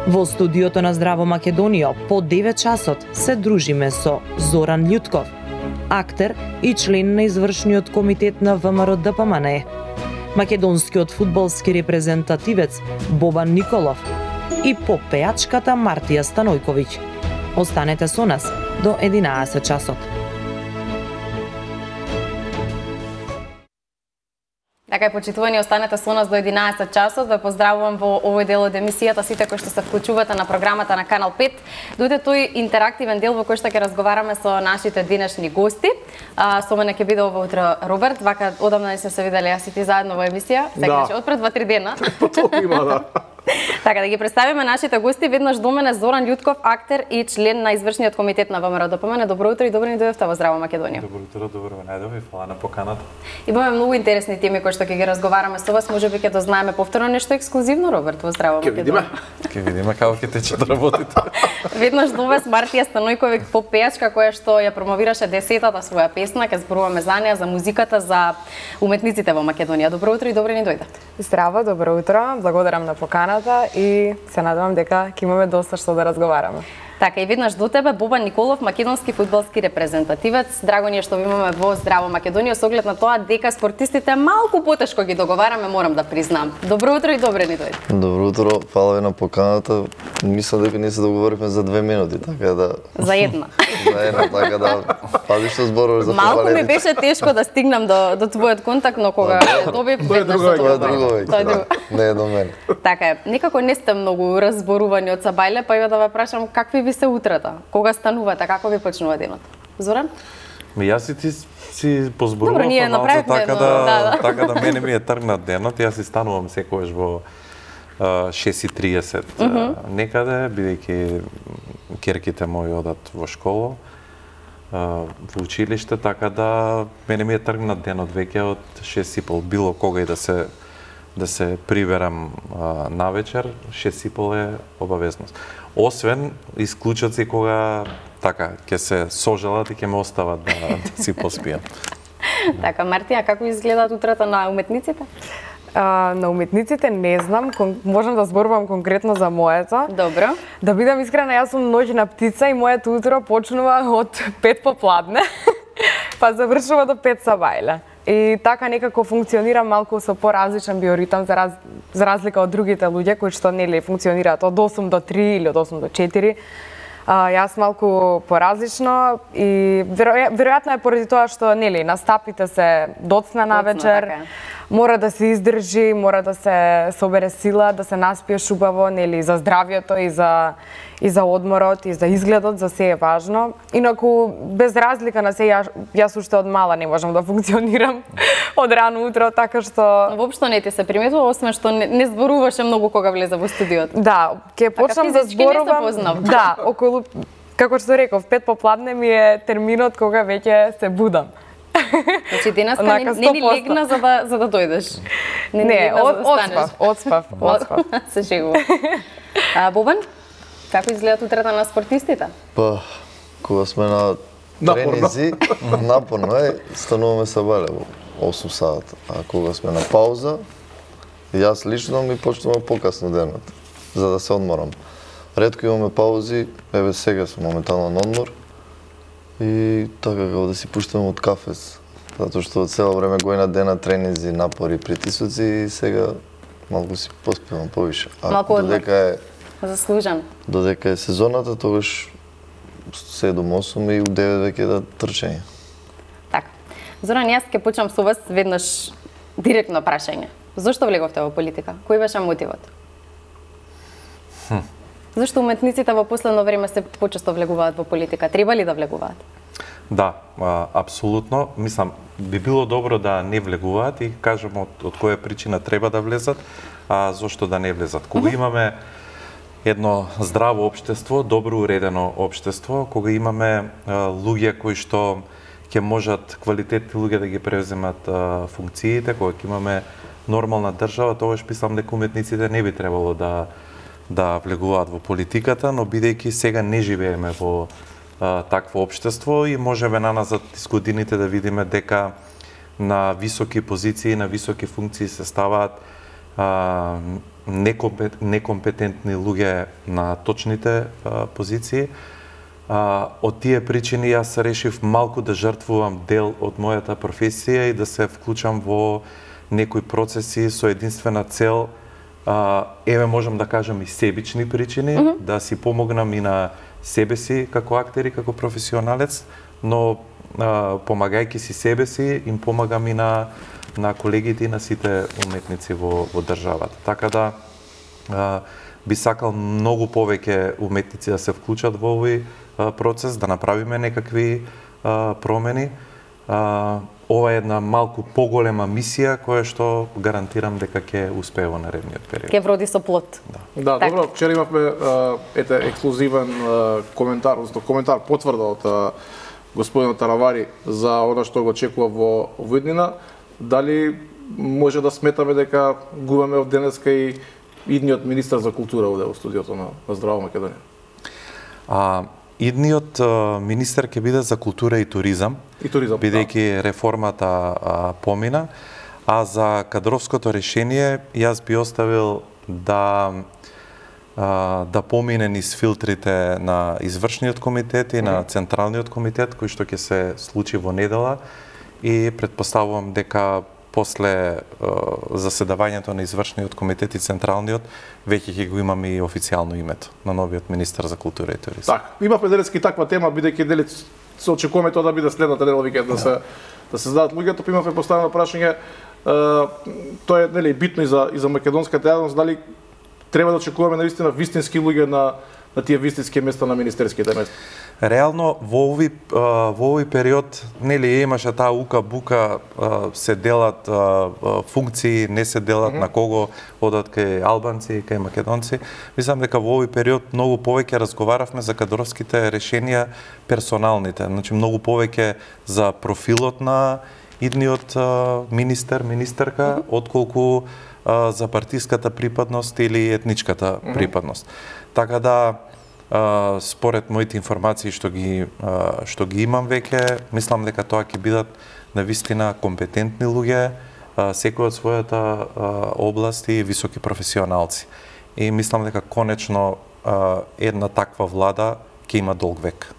Во студиото на Здраво Македонија по 9 часот се дружиме со Зоран Љутков, актер и член на извршниот комитет на ВМРО ДПМНЕ, македонскиот фудбалски репрезентативец Бобан Николов и попеачката Мартија Станојковиќ. Останете со нас до 11 часот. Така, почитувани, останете со нас до 11 часот. Ве поздравувам во овој дел од емисијата сите кои што се вклучувате на програмата на Канал 5. Дојде тој интерактивен дел во кој што ќе разговараме со нашите денешни гости. Со мене ќе биде ова утро Роберт, вака одамна не сме се виделе јас и ти заедно во емисија. Сега од пред 2-3 дена. Толку има, да. Така, да ги представиме нашите гости. Веднаш до мене Зоран Љутков, актер и член на извршниот комитет на ВМРО ДПМНЕ. Добро утро и добро ни дојдовте во Здраво Македонија. Добро утро, добро ве најдов и фала на поканата. Имаме многу интересни теми кои што ќе ги разговараме со вас. Можеби ќе дознаеме повторно нешто ексклузивно, Роберт, во Здраво Македонија. Ќе видиме како ќе тече да работите. Веднаш до вас Мартија Станојковиќ, попеачка која што ја промовираше 10-та своја песна, ќе зборуваме за неа, за музиката, за уметниците во Македонија. Добро утро и добро ни дојдете. Здраво, добро утро. Благодарам на поканата и се надевам дека ќе имаме доста што да разговараме. Така, и веднаш до тебе Бобан Николов, македонски фудбалски репрезентативец. Драго ни е што ви имаме во Здраво Македонија, со оглед на тоа дека спортистите малку потешко ги договараме, морам да признам. Добро утро и добре ни дојде. Добро утро, фала ви на поканата. Мислам дека ние се договоривме за 2 минути, така да... За една. За една, така да пази што зборуваш за малку фудбалерите. ми беше тешко да стигнам до твојот контакт, но кога добив веднаш се Тоа е друго веќе, не е до мене. Така е, некако не сте многу разборувани од Сабајле, па ја да ве прашам какви ви се утрата? Кога станувате? Како ви почнува денот? Зоран? Јас и ти си позборував така да мене ми е тргнат денот. Јас си станувам секогаш во 6:30 некаде, бидејќи ќерките мои одат во школа, во училиште, така да мене ми е тргнат денот веќе од 6:30, било кога и да се приберам навечер, 6:30 е обавезност. Освен исклучоци кога така ќе се сожалат и ќе ме остават да си поспијам. Така, Мартија, како изгледаат утрата на уметниците? На уметниците не знам, можам да зборувам конкретно за моето. Добро. Да бидам искрена, јас сум ноќна птица и моето утро почнува од 5 попладне, па завршува до 5 Сабајле. И така некако функционирам малку со поразличен биоритам за разлика од другите луѓе кои што нели функционираат од 8 до 3 или од 8 до 4. Јас малку поразлично и веројатно е поради тоа што нели настапите се доцна навечер. Така. Мора да се издржи, мора да се собере сила, да се наспиеш убаво, нели за здравјето и за одморот и за изгледот, за се е важно. Инаку без разлика на се јас уште од мала не можам да функционирам од рано утро, така што воопшто не ти се приметува, освен што не зборуваше многу кога влезе во студиото. Да, ќе почнам да зборувам. Да, околу како што реков, 5 попладне ми е терминот кога веќе се будам. Значи денеска не ни легна за да дојдеш. Не, одспав. Се шегувам. Бобан, како изгледаат утрата на спортистите? Па, кога сме на тренинзи, напорно е, стануваме Сабајле во 8 саат. А кога сме на пауза, јас лично ми почнувам покасно денот, за да се одморам. Ретко имаме паузи, еве сега сум моментално на одмор. И така како да си пуштам од кафес, затоа што цело време гојна дена тренинзи, напори, притисоци и сега малку си поспевам повише. Малку додека е заслужен. Додека е сезоната, тогаш 7-8 и у 9 веќе да трчење. Така. Зоран, јас ќе почнам со вас веднаш директно прашање. Зошто влеговте во политика? Кој беше мотивот? Зашто уметниците во последно време се почесто влегуваат во политика? Треба ли да влегуваат? Да, апсолутно. Мислам, би било добро да не влегуваат и кажам од која причина треба да влезат, а зошто да не влезат. Кога имаме едно здраво општество, добро уредено општество, кога имаме луѓе кои што ќе можат квалитетни луѓе да ги превземат функциите, кога ќе имаме нормална држава, тогаш мислам дека уметниците не би требало да влегуваат во политиката, но бидејќи сега не живееме во такво општество и можеме наназад из годините да видиме дека на високи позиции, на високи функции се ставаат некомпетентни луѓе на точните позиции. Од тие причини јас решив малку да жртвувам дел од мојата професија и да се вклучам во некои процеси со единствена цел, еве можам да кажам и себични причини, да си помогнам и на себе си како актер и како професионалец, но помагајќи си себе си, им помагам и на колегите и на сите уметници во државата. Така да би сакал многу повеќе уметници да се вклучат во овој процес, да направиме некакви промени. Ова е една малку поголема мисија која што гарантирам дека ќе успее во наредниот период. Ке вроди со плод. Да, добро, вчера имавме ексклузивен коментар, коментар потврда од господинот Таравари за она што го очекува во иднина. Дали може да сметаме дека губаме од денеска и идниот министар за култура овде во студиото на Здраво Македонија? Идниот министер ќе биде за култура и туризам, бидејќи реформата помина, а за кадровското решение јас би оставил да помине низ филтрите на извршниот комитет и на централниот комитет, кој што ќе се случи во недела, и претпоставувам дека после заседавањето на извршниот комитет и централниот веќе ќе го имаме и официјално името на новиот министер за култура и туризам. Така, имавме денески таква тема, бидејќи дели се очекуваме тоа да биде следната недела викенд да се зададат луѓето, имавме поставено прашање, тоа е нели битно и за македонската јавност, дали треба да очекуваме наистина вистински луѓе на тие вистински места на министерските места? Реално во овој период нели имаше таа ука-бука, се делат функции, не се делат на кого одат кај албанци и кај македонци. Мислам дека во овој период многу повеќе разговаравме за кадровските решенија персоналните, значи многу повеќе за профилот на идниот министер, министерка, отколку за партиската припадност или етничката припадност. Така да според моите информации што ги имам веќе, мислам дека тоа ќе бидат навистина компетентни луѓе, секој од својата област и високи професионалци. И мислам дека конечно една таква влада ќе има долг век.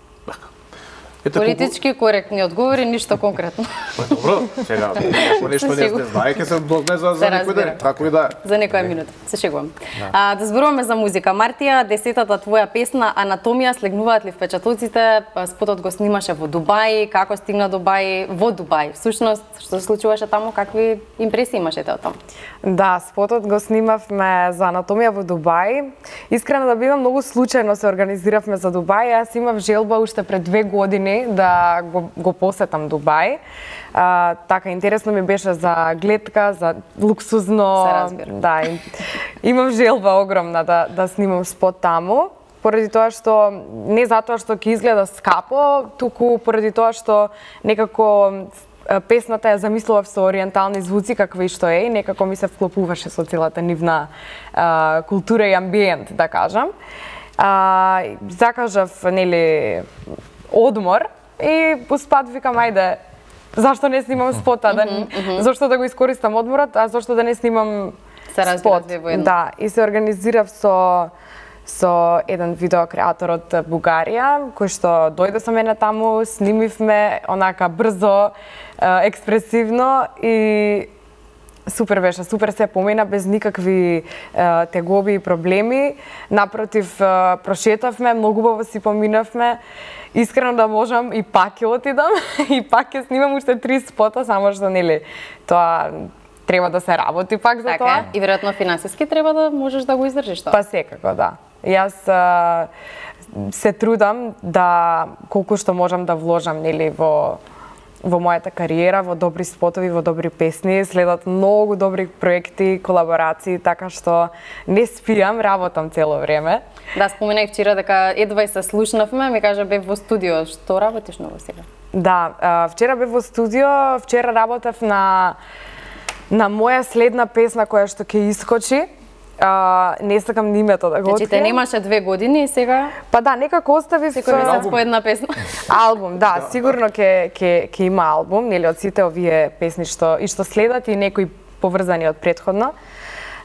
Политички коректни одговори, ништо конкретно. Добро, сега, нешто не знае, ќе се дозне за некој ден, како и да е. За некоја минута, се шегувам. Да зборуваме за музика. Мартија, 10-та твоја песна Анатомија, слегнуваат ли впечатоците? Спотот го снимаше во Дубај, како стигна во Дубај? Всушност, што се случуваше таму, какви импресии имашете од таму? Да, спотот го снимавме за Анатомија во Дубај. Искрено да бидам, многу случајно се организиравме за Дубај. Јас имав желба уште пред 2 години да го посетам Дубај. Така интересно ми беше за гледка, за луксузно. Се разбира. Да, имам желба огромна да снимам спот таму. Поради тоа што не затоа што ќе изгледа скапо, туку поради тоа што некако песната ја замислував со ориентални звуци какви што е и некако ми се вклопуваше со целата нивна култура и амбиент, да кажам. Закажав нели одмор и успат викам ајде, зашто не снимам спота, зашто да го искористам одморот, а зашто да не снимам спот. Да, и се организирав со еден видеокреатор од Бугарија, кој што дојде со мене таму, снимивме онака брзо, експресивно и супер беше, супер се помина без никакви тегоби и проблеми. Напротив, прошетавме, многу убаво си поминавме. Искрено да можам и пак ќе отидам и пак ќе снимам уште 3 спота, само што нели тоа треба да се работи пак за тоа. И веројатно финансиски треба да можеш да го издржиш тоа. Па секако, да. Јас се трудам да колку што можам да вложам нели во мојата кариера, во добри спотови, во добри песни, следат многу добри проекти, колаборации, така што не спијам, работам цело време. Да, споменај вчера дека едва и се слушнавме, ми кажа бев во студио, што работиш ново сега? Да, вчера бев во студио, вчера работев на моја следна песна која што ќе искочи. Не сакам ни името да го открием. Значи те немаше 2 години и сега? Па да, некако оставив секој месец по една песна. Албум, да, сигурно ќе има албум, нели од сите овие песни што следат и некои поврзани од претходно.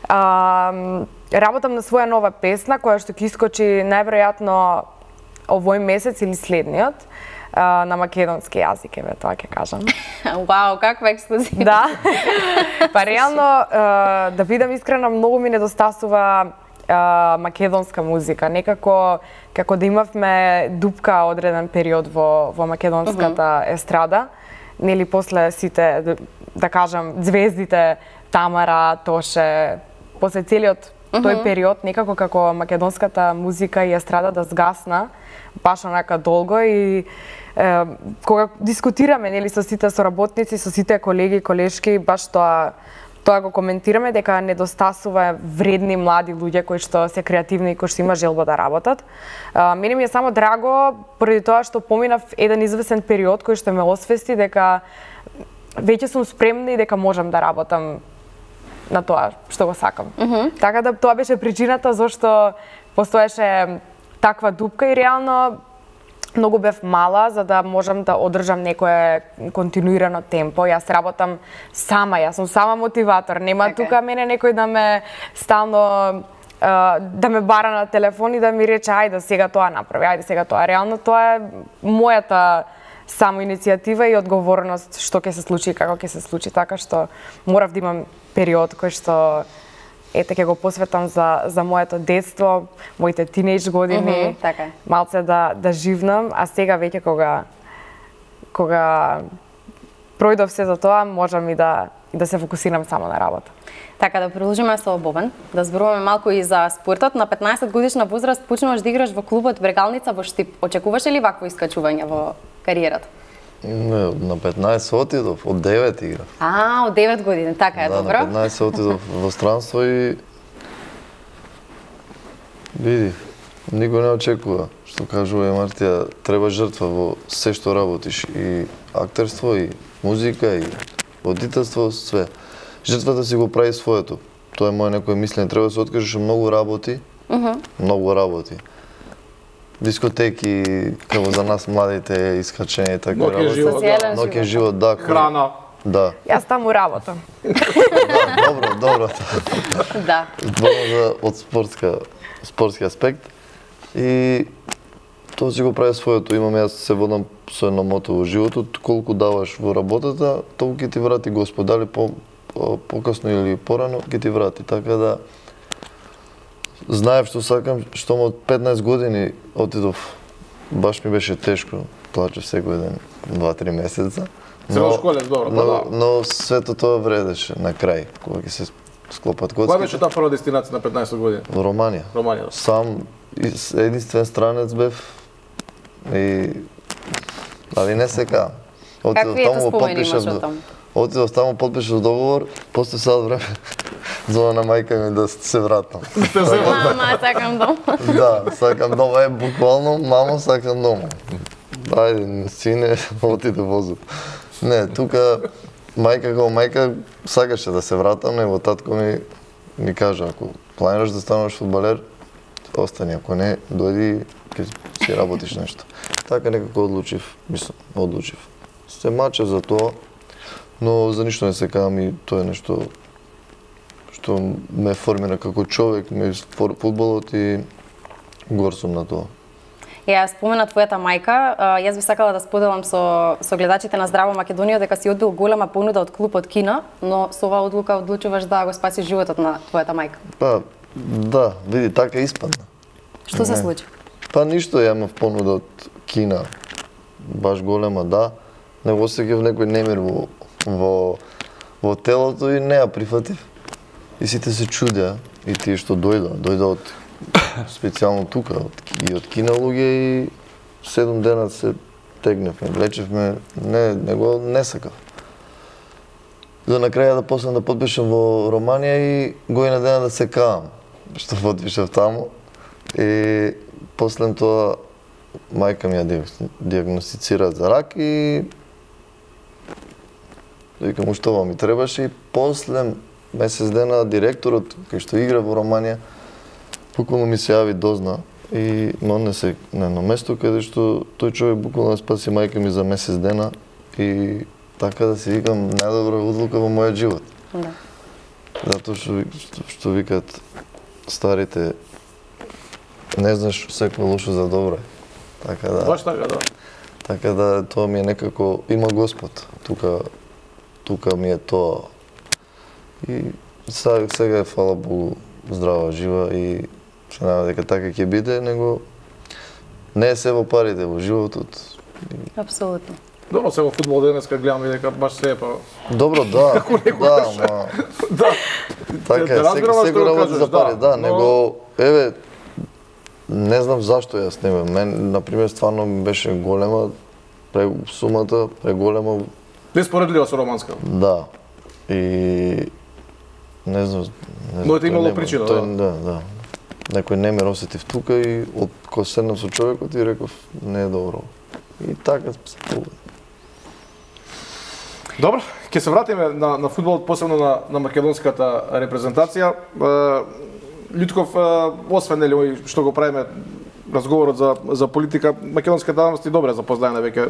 Работам на своја нова песна, која што ќе искочи најверојатно овој месец или следниот, на македонски јазик, еве, тоа ќе кажам. Вау, каква ексклузива. Да. Па реално, да бидам искрена, многу ми недостасува македонска музика. Некако, како да имавме дупка одреден период во македонската естрада, нели после сите, да кажам, звездите Тамара, Тоше, после целиот тој период, некако како македонската музика и естрада да сгасна, баш онака долго и кога дискутираме нели со сите соработници, со сите колеги, колешки, баш тоа го коментираме дека недостасува вредни млади луѓе кои што се креативни и кои што има желба да работат. Мене ми е само драго поради тоа што поминав еден извесен период кој што ме освести дека веќе сум спремна и дека можам да работам на тоа што го сакам. Така да тоа беше причината зашто постоеше таква дупка и реално многу бев мала за да можам да одржам некое континуирано темпо. Јас работам сама, јас сум сама мотиватор. Нема тука мене некој да ме стално да ме бара на телефон и да ми рече ајде сега тоа направи, ајде сега тоа. Реално тоа е мојата само иницијатива и одговорност што ќе се случи и како ќе се случи, така што морав да имам период кој што ете ќе го посветам за моето детство, моите тинејдж години, така. малце да живнам, а сега веќе кога пројдов се за тоа, можам и да се фокусирам само на работа. Така, да продолжиме со Бобан, да зборуваме малку и за спортот. На 15 годишна возраст почнуваш да играш во клубот Брегалница во Штип. Очекуваше ли вакво искачување во кариерата? Не, на 15 отидов, од 9 играв. Од 9 години, така е, добро. Да, на 15 отидов во странство и види, никој не очекува. Што кажува и Мартија, треба жртва во се што работиш, и актерство, и музика, и водителство, све. Жртвата си го прави своето. Тоа е моје некое мислење, треба да се откажеш многу работи, многу работи. Дискотеки, како за нас младите, искачење и така работи. Ноќе живот, да. Храна. Да. Јас таму работам. Да, добро. Да. Зборно од спортски аспект. И тоа си го прави своето. Имам, јас се водам со едно мото во животот, колку даваш во работата, толку ќе ти врати Господ. Дали покасно или порано, ќе ти врати. Така да знаев што сакам, што од 15 години отидов. Баш ми беше тешко, плачев секој ден, 2-3 месеца. Средошколец, добро, да. Но сето тоа вредеше на крај, кога ќе се склопат коцките. Која беше таа прва дестинација на 15 години? Во Романија. Романија. Сам единствен странец бев и али не сека. Какви ето спомени имаш од таму? Отидов таму, потпишав договор, после сад време зова на мајка ми да се вратам. Мама, сакам дома. Да, сакам дома, буквално, мамо, сакам дома. Ајде, сине, оти да возат. Не, тука мајка како мајка сакаше да се вратам, него татко ми кажа, ако планираш да станеш фудбалер, остани, ако не, дојди ќе си работиш нешто. Така некако одлучив. Се мачев за тоа, но за ништо не се кавам и тоа е нешто што ме формира како човек, фудбалот и гор сум на тоа. Ја спомена твојата мајка, јас би сакала да споделам со гледачите на Здраво Македонија дека си одбил голема понуда од клубот Кина, но со оваа одлука одлучуваш да го спасиш животот на твојата мајка. Па, да, види, така испадна. Што се случи? Па ништо, ја имав понуда од Кина, баш голема, да. Не го осеќав некој немир во телото и не ја прифатив. И сите се чудеа, и тие што дојда од специјално тука, и од Кина луѓе, и 7 дена се тегневме, влечевме, не сакав. За на крај да почнам да потпишам во Романија и година дена да се каам, што потпишав таму. И после тоа мајка ми ја диагностицира за рак и викам ушто ми требаше, и после месец дена директорот кој што игра во Романија буквално ми се јави дозна и ме однесе на едно место каде што тој човек буквално спаси мајка ми за месец дена и така да си викам најдобра одлука во мојот живот. Да. Затоа што викат старите, не знаеш секој лошо за добро. Така да. Баш така, да. Така да тоа ми е некако има Господ. Тука ми е тоа. И сега е фала Богу здрава, жива и се надам дека така ќе биде, него не е се во парите во животот. Апсолутно. Добро, се во фудбал денеска гледам и дека баш се е па. Добро, да. Да, ма. Да. Така е, секој работи за пари, да, него еве не знам зашто јас не бе. Мен на пример стварно ми беше голема сумата, преголема. Неспоредливо со романска. Да. И не знам. Но е имало причина, да. Да. Некој не ме осетив тука и од кога седнав со човекот и реков не е добро. И така се погуби. Добро, ќе се вратиме на фудбалот, посебно на македонската репрезентација. Лјутков, освен нели што го правиме разговорот за политика, македонската јавност и добре запознаена веќе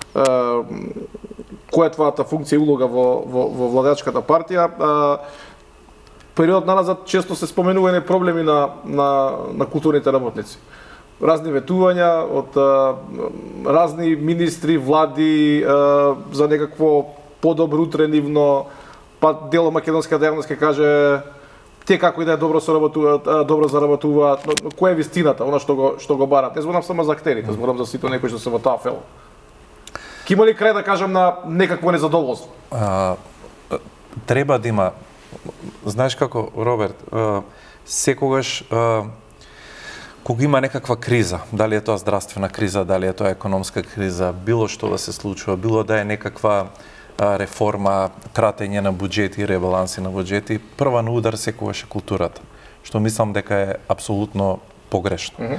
која е твојата функција и улога во владачката партија. Период назад често се споменувани проблеми на културните работници. Разни ветувања од разни министри, влади за некакво подобро утре нивно, па дел од македонската јавност ќе каже те како и да е добро заработуваат, но која е вистината, она што го барат. Не зборам само за актерите, зборам за сите некои што се во таа фела. Ки има ли крај да кажам на некакво незадоволство? Треба да има. Знаеш како, Роберт, секогаш кога има некаква криза, дали е тоа здравствена криза, дали е тоа економска криза, било што да се случува, било да е некаква реформа, кратење на буџети, ребаланси на буџети, прва на удар секогаш е културата, што мислам дека е апсолутно погрешно.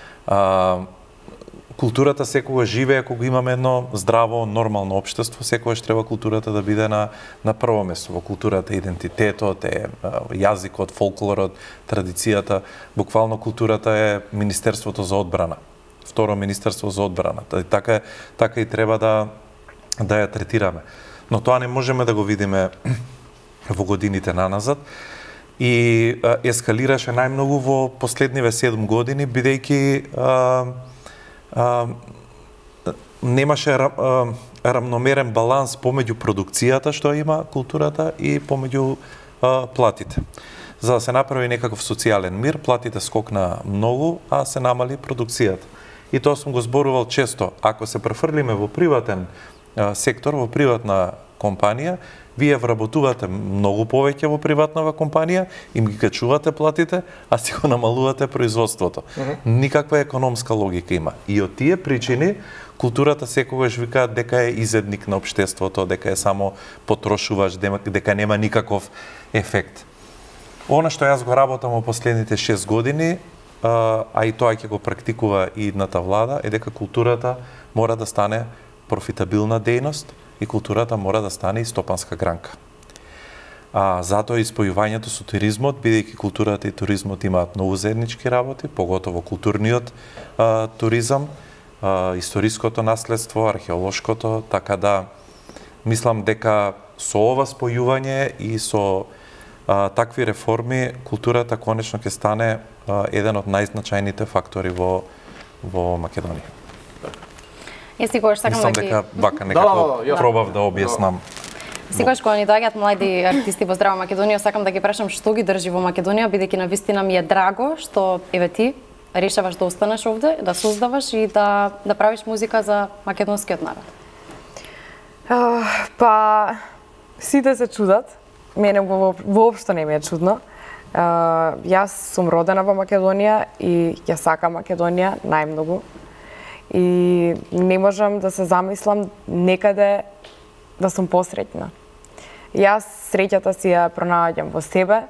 Културата секогаш живее кога имаме едно здраво, нормално општество, секогаш треба културата да биде на прво место. Во културата идентитетот, јазикот, фолклорот, традицијата, буквално културата е Министерството за одбрана. Второ Министерство за одбрана. Така и треба да ја третираме. Но тоа не можеме да го видиме во годините наназад. И ескалираше најмногу во последниве 7 години, бидејќи немаше рамномерен баланс помеѓу продукцијата што има културата и помеѓу платите. За да се направи некаков социјален мир, платите скокна многу, а се намали продукцијата. И тоа сум го зборувал често. Ако се префрлиме во приватен сектор, во приватна компанија, вие вработувате многу повеќе во приватнава компанија, им ги качувате платите, а си го намалувате производството. Никаква економска логика има. И од тие причини културата секогаш викаат дека е изедник на општеството, дека е само потрошувач, дека нема никаков ефект. Она што јас го работам во последните 6 години, а и тоа ќе го практикува и едната влада, е дека културата мора да стане профитабилна дејност и културата мора да стане и стопанска гранка. Затоа и спојувањето со туризмот, бидејќи културата и туризмот имаат многу заеднички работи, поготово културниот туризам, историското наследство, археолошкото, така да мислам дека со ова спојување и со такви реформи културата конечно ќе стане еден од најзначајните фактори во Македонија. Мислам дека вака некако пробав да објаснам. Секогаш кога ни доаѓаат млади артисти во Здрава Македонија, сакам да ги прашам што ги држи во Македонија, бидејќи навистина ми е драго што еве ти решаваш да останеш овде, да создаваш и да правиш музика за македонскиот народ. Па сите се чудат. Мене воопшто не ми е чудно. Јас сум родена во Македонија и ја сакам Македонија најмногу. И не можам да се замислам некаде да сум посреќна. Јас среќата си ја пронаоѓам во себе,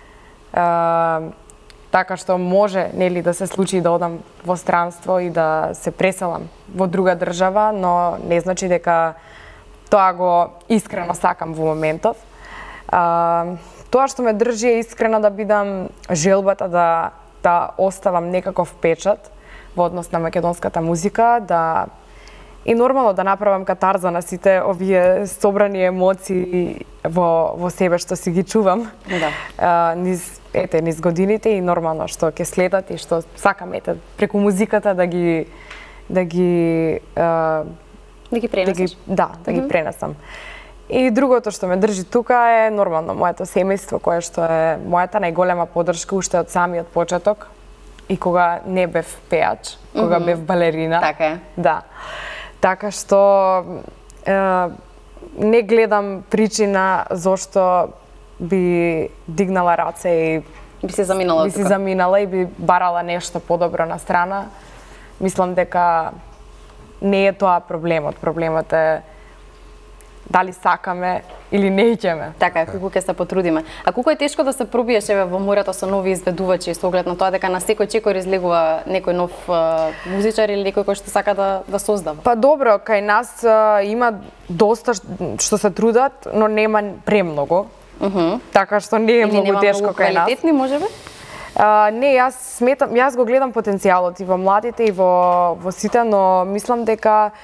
така што може нели да се случи да одам во странство и да се преселам во друга држава, но не значи дека тоа го искрено сакам во моментов. Тоа што ме држи е искрено да бидам желбата да оставам некаков печат во однос на македонската музика, да И нормално да направам катарза на сите овие собрани емоции во себе што си ги чувам. Да. Низ годините и нормално што ќе следат и што сакам преку музиката да ги пренесеш. Да ги пренесам. И другото што ме држи тука е нормално моето семејство, кое што е мојата најголема поддршка уште од самиот почеток и кога не бев пеач, кога бев балерина. Така е. Да. Така што не гледам причина зошто би дигнала раце и би се заминала и би барала нешто подобро на страна. Мислам дека не е тоа проблемот. Проблемот е дали сакаме или не ќеме. Така е, колку ќе се потрудиме. А колку е тешко да се пробиеш во морето со нови изведувачи, со оглед на тоа дека на секој чекор излегува некој нов музичар или некој кој што сака да создава? Па добро, кај нас има доста што се трудат, но нема премногу. Така што не е многу тешко кај нас. Квалитетни можеби? Не, јас го гледам потенцијалот и во младите и во сите, но мислам дека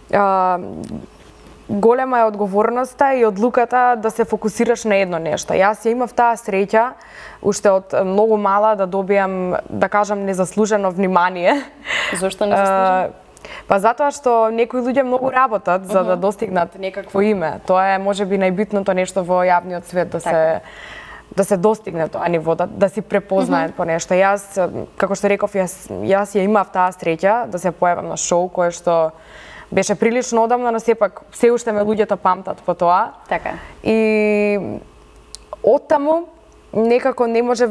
голема е одговорноста и одлуката да се фокусираш на едно нешто. Јас ја имав таа среќа уште од многу мала да добиам, да кажам, незаслужено внимание. Зошто незаслужено? Па затоа што некои луѓе многу работат за да достигнат некакво име. Тоа е можеби најбитното нешто во јавниот свет, да се достигне тоа ниво, да си препознаен по нешто. Јас, како што реков, јас ја имав таа среќа да се појавам на шоу кое што беше прилично одамна, но сепак се уште ме луѓето памтат по тоа. Така. И оттаму некако не можев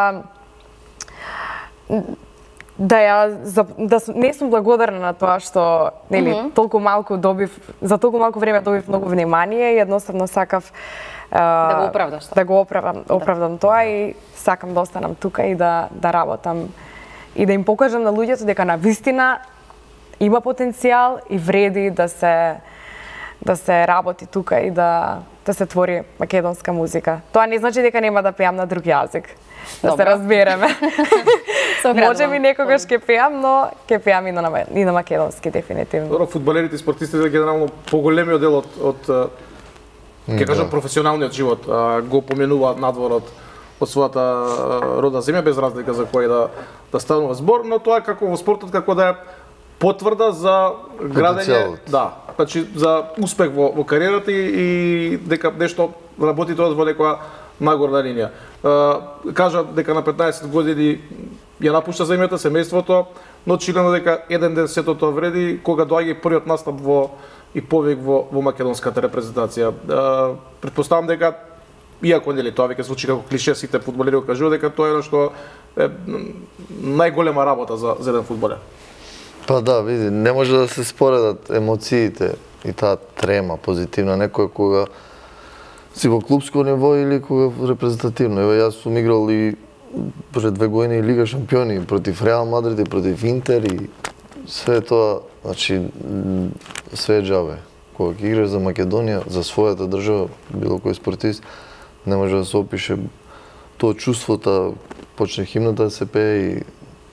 не сум благодарна на тоа што толку малку за толку малку време добив многу внимание и едноставно сакав да го оправдаш. Да го оправдам тоа и сакам да останам тука и да работам и да им покажам на луѓето дека на вистина има потенцијал и вреди да се работи тука и да се твори македонска музика. Тоа не значи дека нема да пеам на друг јазик. Да се разбереме. Може би некогаш ќе пеам, но ќе пеам и на македонски дефинитивно. Добро, фудбалерите и спортистите генерално поголемиот дел од ќе кажам професионалниот живот го поменуваат надвор од својата родна земја без разлика за кој да станува збор, но тоа како во спортот како да е потврда за градење, значи за успех во кариерата и дека нешто работи тоа во некоја нагорна линија. Кажа дека на 15 години ја напушта земјата, семејството, но очигледно дека еден ден сето тоа вреди кога доаѓа првиот настап и повик во македонската репрезентација. Претпоставам дека иако нели тоа веќе звучи како клише, сите фудбалери го кажуваат дека тоа е едно што е најголема работа за еден фудбалер. Па да, види, не може да се споредат емоциите и таа трема позитивна, некоја кога си во клубско ниво или кога репрезентативно. Ево, јас сум играл и пред 2 години Лига шампиони против Реал Мадрид и против Интер и све тоа, значи, све е џабе. Кога ќе играш за Македонија, за својата држава, било кој спортист, не може да се опише тоа чувството, почне химната да се пее и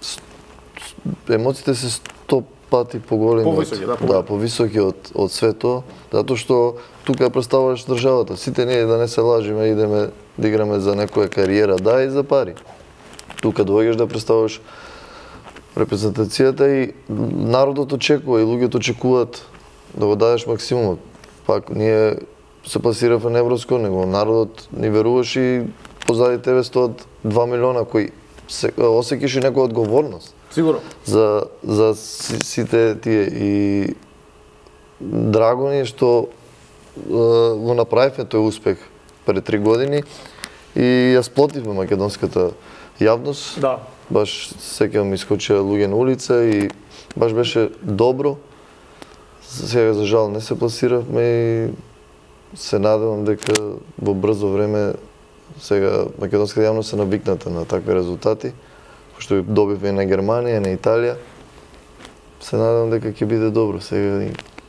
емоциите се 100 пати поголеми, повисоки од све тоа, затоа што тука ја представуваш државата. Сите ние да не се лажиме, идеме да играме за некоја кариера, да, и за пари. Тука доаѓаш да представуваш репрезентацијата и народот очекува и луѓето очекуваат да го дадеш максимумот. Пак ние се пласиравме на европско ниво, народот ни веруваш и позади тебе стоат 2 милиона кои осеќаш некоја одговорност. Сигурно. За сите тие и драго ни е што го направивме тој успех пред 3 години и ја сплотивме македонската јавност. Да. Баш сеќавам искочија луѓе на улица и баш беше добро. Сега за жал не се пласиравме и се надевам дека во брзо време сега македонската јавност се навикната на такви резултати, што добивме на Германија, на Италија. Се надевам дека ќе биде добро сега и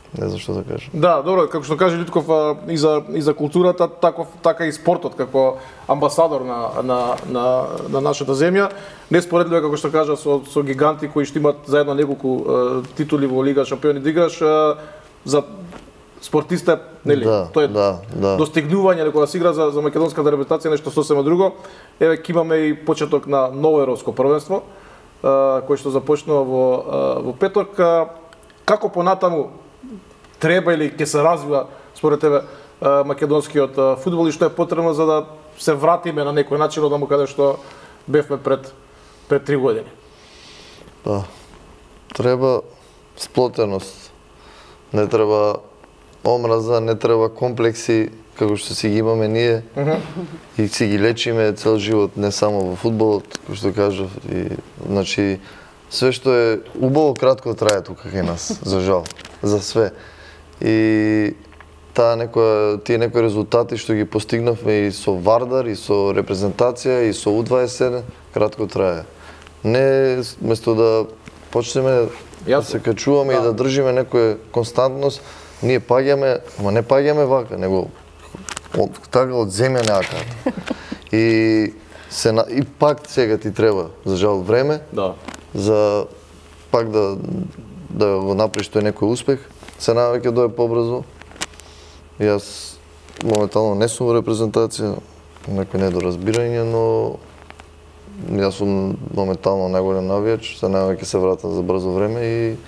Не знам што да кажам. Да, добро, како што каже Лjutkov и за културата, така и спортот како амбасадор на нашата земја, неспоредливо како што кажа со гиганти кои што имаат заедно неколку титули во Лига шампиони да играш, за спортиста, нели? Тоа е достигнување кога се игра за македонската репрезентација нешто сосема друго. Еве ќе имаме и почеток на ново европско првенство кој што започнува во петок. Како понатаму треба или ќе се развива според тебе македонскиот фудбал и што е потребно за да се вратиме на некој начин одаму каде што бевме пред 3 години? Па, треба сплотеност. Не треба омраза, не треба комплекси како што си ги имаме ние и си ги лечиме цел живот, не само во фудбалот, како што кажав. И, значи, све што е убаво кратко трае тука кај нас, за жал, за све. И тие некои резултати што ги постигнавме и со Вардар, и со репрезентација, и со У21, кратко трае. Не, место да почнеме да се качуваме и да држиме некоја константност, ние паѓаме, ама не паѓаме вака, него така од земја неаката. И пак сега ти треба, за жал, време, за пак да го направиш тој некој успех. Се надевам ќе дое побрзо. Јас моментално не сум во репрезентација, некој недоразбирање, но јас сум моментално најголем навијач, се надевам ќе се вратам за брзо време и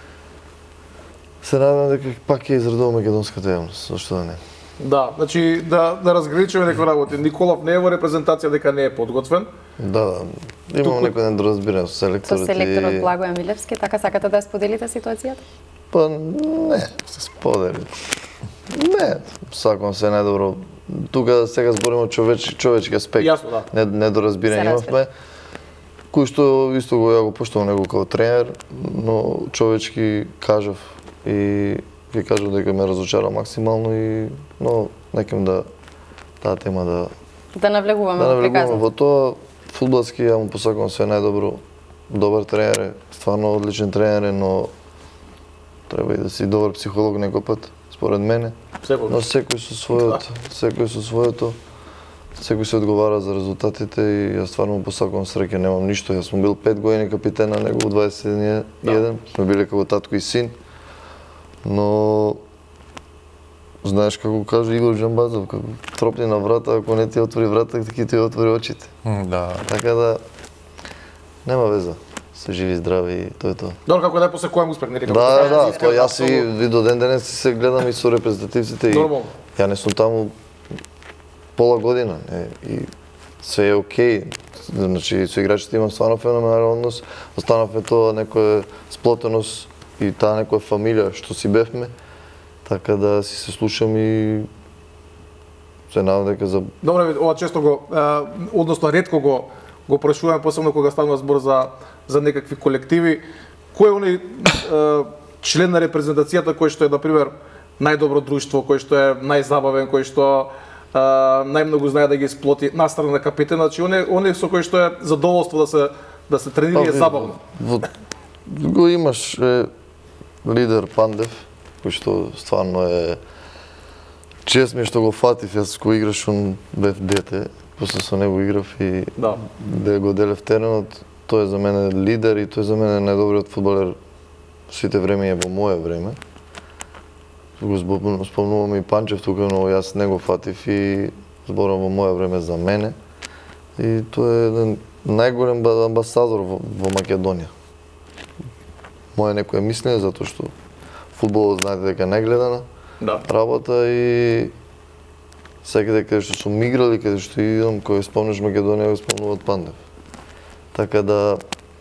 се надевам дека пак ќе израдува македонската јавност, зашто да не. Да, значи да разграничиме некои работи. Николов не е во репрезентација дека не е подготвен. Да, имам некој недоразбирање со селекторот. Со селекторот Благоја Милевски, така сакате да споделите ситуацијата? Па не, се сподели. Не, сакам се најдобро. Тука сега збориме човечки аспект. Јасно, да. Недоразбирање имавме. Кој што исто ја го поштувам него како тренер, но човечки кажав и ви кажам дека ме разочара максимално и но некем да таа тема да навлегуваме во тоа. Фудбалски ја му посакувам све најдобро. Добар тренер е, стварно одличен тренер е, но треба и да си добар психолог некој пат, според мене. Но секој со своето, секој се одговара за резултатите и јас стварно му посакувам среќа, немам ништо. Јас сум бил 5 години капитен на него во 21, сме биле како татко и син. Но знаеш како кажа Игор Джамбазов, како тропни на врата, ако не ти отвори врата, ќе ти отвори очите. Да. Така да нема веза. Се живи и здрави и тоа е тоа. Добро, како да посекувам успех, нели? Да, тоа јас и до ден денес се гледам и со репрезентативците и ја не сум таму пола година и све е окей. Значи со играчите имам стварно феноменален однос, останавме тоа некоја сплотеност и таа некоја фамилија што си бевме, така да си се слушам и се надам дека за... Добре, ова често односно ретко го прашуваме, посебно кога станува збор за некакви колективи. Кој е оној член на репрезентацијата кој што е, например, најдобро друштво, кој што е најзабавен, кој што најмногу знае да ги сплоти настрана на капитен, значи оној со кој што е задоволство да се тренира и е забавно. Го имаш лидер Пандев, кој што стварно е чест ми што го фатив, јас кога играш он бев дете, после со него играв и да го делев теренот, тој е за мене лидер и тој е за мене најдобриот фудбалер сите време во мое време. Го спомнувам и Панчев тука, но јас не го фатив и зборам во мое време за мене. И тој е еден најголем амбасадор во Македонија. Моја некоја мислење, затоа што фудбалот знаете дека не гледана работа и секаде каде што сум играл и каде што идам, кога спомнеш Македонија, го спомнуват Пандев. Така да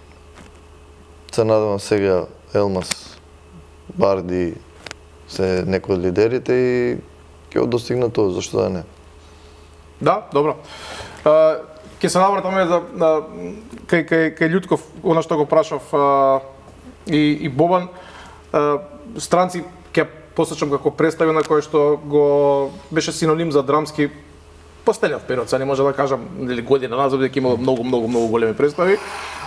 се надевам сега Елмас, Барди, се некои од лидерите и ќе го достигнат тоа, зашто да не? Да, добро. Ќе се навратаме кај Лjutkov, она што го прашав и Бобан. Странци ќе посечам како представи на кој што го беше синоним за драмски последниот период, не може да кажам година назад, дека имало многу големи представи.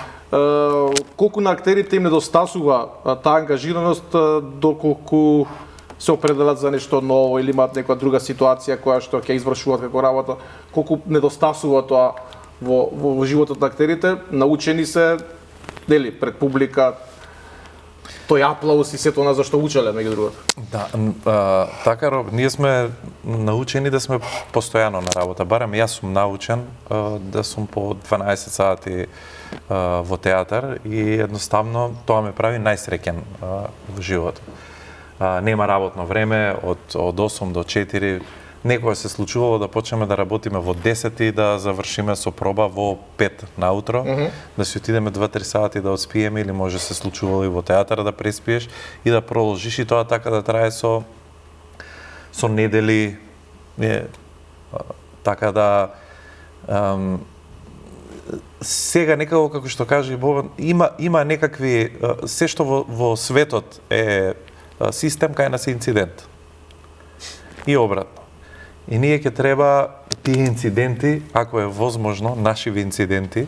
Колку на актерите им недостасува таа ангажираност, доколку се определат за нешто ново или имаат некоја друга ситуација која што ќе извршуваат како работа, колку недостасува тоа во животот на актерите, научени се, нели, пред публика, тој аплауз и сето она за што учеле, меѓу другото. Да, така, Роб, ние сме научени да сме постојано на работа. Барем јас сум научен да сум по 12 сати во театар и едноставно тоа ме прави најсреќен во животот. Нема работно време од 8 до 4. Некоја се случувало да почнеме да работиме во 10 и да завршиме со проба во 5 наутро, да си отидеме 2-3 сати да отспиеме, или може се случувало и во театар да преспиеш и да продолжиш, и тоа така да трае со недели, така да сега некако, како што кажа и Бобан, има некакви, се што во светот е систем, кај нас е инцидент. И обратно. И ние ќе треба тие инциденти, ако е возможно, нашиви инциденти,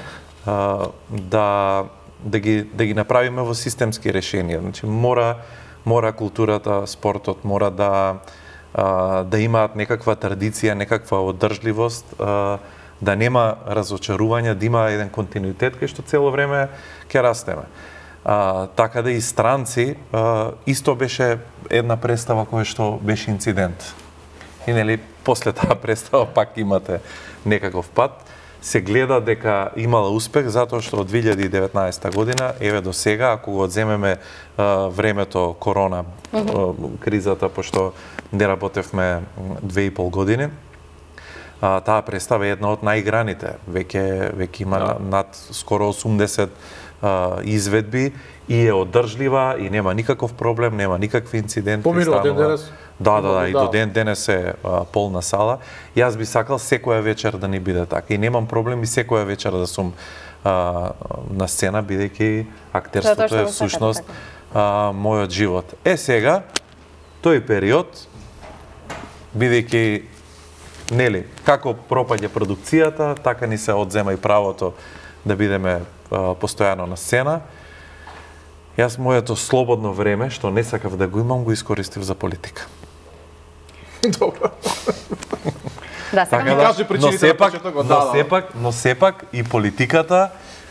да ги направиме во системски решенија. Значи мора културата, спортот мора да имаат некаква традиција, некаква одржливост, да нема разочарување, да има еден континуитет кај што цело време ќе растеме. Така да и странци, исто беше една представа која што беше инцидент. И нели после таа представа пак имате некаков пат. Се гледа дека имала успех затоа што од 2019 година, еве до сега, ако го одземеме времето корона, кризата, пошто не работевме 2,5 години, таа представа е една од најиграните. Веќе има над скоро 80 изведби и е одржлива и нема никаков проблем, нема никакви инциденти. Помирува ден денес? Да, и до ден денес е полна сала. Јас би сакал секоја вечер да ни биде така. И немам проблем и секоја вечер да сум на сцена, бидејќи актерството е всушност мојот живот. Сега, тој период, бидејќи, нели, како пропаѓа продукцијата, така ни се одзема и правото да бидеме постојано на сцена. Јас моето слободно време, што не сакав да го имам, го искористив за политика. Добро. Да, сега ми кажи причините на почетокот. Но сепак и политиката,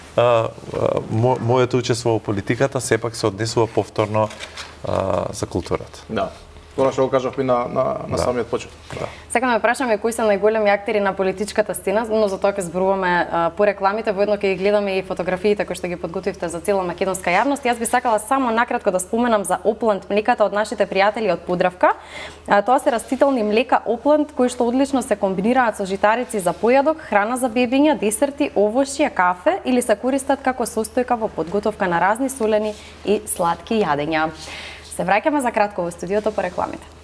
моето учество во политиката сепак се однесува повторно за културата. Да. Тоа што го кажавме на самиот почеток. Сакам да прашаме кои се најголеми актери на политичката сцена, но за тоа ќе зборуваме по рекламите, воедно ќе ги гледаме и фотографиите кои што ги подготвивте за цела македонска јавност. Јас би сакала само накратко да споменам за Опланд млеката од нашите пријатели од Подравка. Тоа се растителни млека Опланд кои што одлично се комбинираат со житарици за појадок, храна за бебиња, десерти, овошје, кафе или се користат како состојка во подготовка на разни солени и сладки јадења. Се враќаме за кратко во студиото по рекламите.